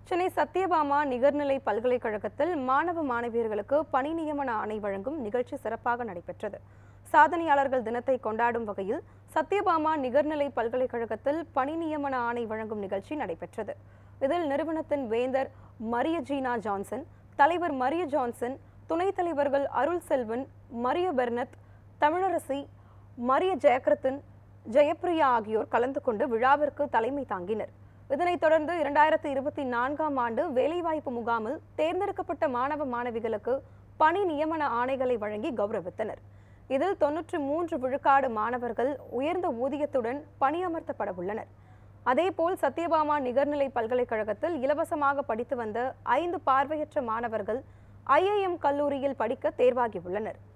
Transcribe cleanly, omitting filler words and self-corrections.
சென்னை சத்யபாமா நிகர்நிலை பல்கலைக்கழகத்தில் மாணவ மாணவியர்களுக்கு பணி நியமன ஆணை வழங்கும் நிகழ்ச்சி சிறப்பாக நடைபெற்றது. சாதனையாளர்கள் தினத்தை கொண்டாடும் வகையில் சத்யபாமா நிகர்நிலை பல்கலைக்கழகத்தில் பணி நியமன ஆணை வழங்கும் நிகழ்ச்சி நடைபெற்றது. இதில் நிறுவனத்தின் வேந்தர் மரிய ஜீனா ஜான்சன், தலைவர் மரிய ஜான்சன், துணைத் தலைவர்கள் அருள் செல்வன், மரிய பெர்னத், தமிழரசி, மரிய ஜெயகிருத்தன், ஜெயப்பிரியா ஆகியோர் கலந்து கொண்டு விழாவிற்கு தலைமை தாங்கினர். இதனைத் தொடர்ந்து 2024ஆம் ஆண்டு வேலைவாய்ப்பு முகாமில் தேர்ந்தெடுக்கப்பட்ட மாணவ மாணவிகளுக்கு பணி நியமன ஆணைகளை வழங்கி கௌரவித்தனர். இதில் 93 விழுக்காடு மாணவர்கள் உயர்ந்த ஊதியத்துடன் பணியமர்த்தப்பட உள்ளனர். அதேபோல் சத்யபாமா நிகர்நிலை பல்கலைக்கழகத்தில் இலவசமாக படித்து வந்த 5 பார்வையற்ற மாணவர்கள் IIM கல்லூரியில் படிக்க தேர்வாகியுள்ளனர்.